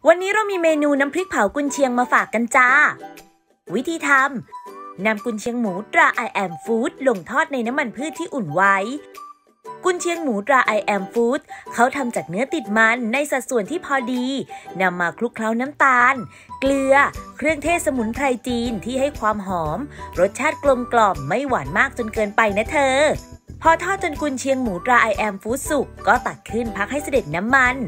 วันนี้เรามีเมนูน้ำพริกเผากุนเชียงมาฝากกันจ้าวิธีทำนำกุนเชียงหมูตรา I am Food ลงทอดในน้ำมันพืชที่อุ่นไว้กุนเชียงหมูตรา I am Food เขาทำจากเนื้อติดมันในสัดส่วนที่พอดีนำมาคลุกเคล้าน้ำตาลเกลือเครื่องเทศสมุนไพรจีนที่ให้ความหอมรสชาติกลมกล่อมไม่หวานมากจนเกินไปนะเธอพอทอดจนกุนเชียงหมูตรา I am Food สุกก็ตักขึ้นพักให้เสด็จน้ำมัน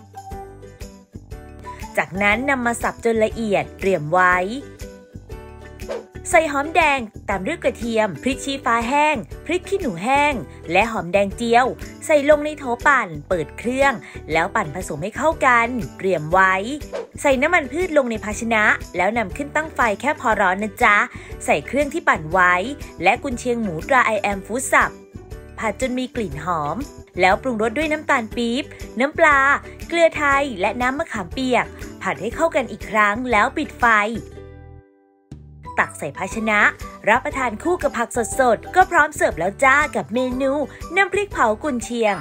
จากนั้นนำมาสับจนละเอียดเตรียมไว้ใส่หอมแดงตามด้วยกระเทียมพริกชี้ฟ้าแห้งพริกขี้หนูแห้งและหอมแดงเจียวใส่ลงในโถปั่นเปิดเครื่องแล้วปั่นผสมให้เข้ากันเตรียมไว้ใส่น้ำมันพืชลงในภาชนะแล้วนำขึ้นตั้งไฟแค่พอร้อนนะจ๊ะใส่เครื่องที่ปั่นไว้และกุนเชียงหมูตรา I am Food สับผัดจนมีกลิ่นหอมแล้วปรุงรสด้วยน้ำตาลปี๊บน้ำปลาเกลือไทยและน้ำมะขามเปียกผัดให้เข้ากันอีกครั้งแล้วปิดไฟตักใส่ภาชนะรับประทานคู่กับผักสดๆก็พร้อมเสิร์ฟแล้วจ้ากับเมนูน้ำพริกเผากุนเชียง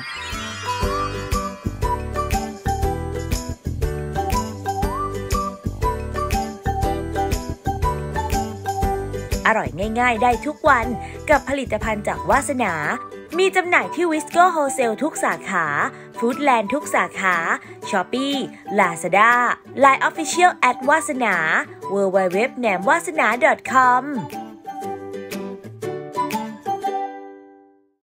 อร่อยง่ายๆได้ทุกวันกับผลิตภัณฑ์จากวาสนามีจำหน่ายที่วิสโก้โฮเซลทุกสาขาฟู้ดแลนด์ทุกสาขาช้อปปี้ลาซาด้า LINE Official@ วาสนา www.namwasana.com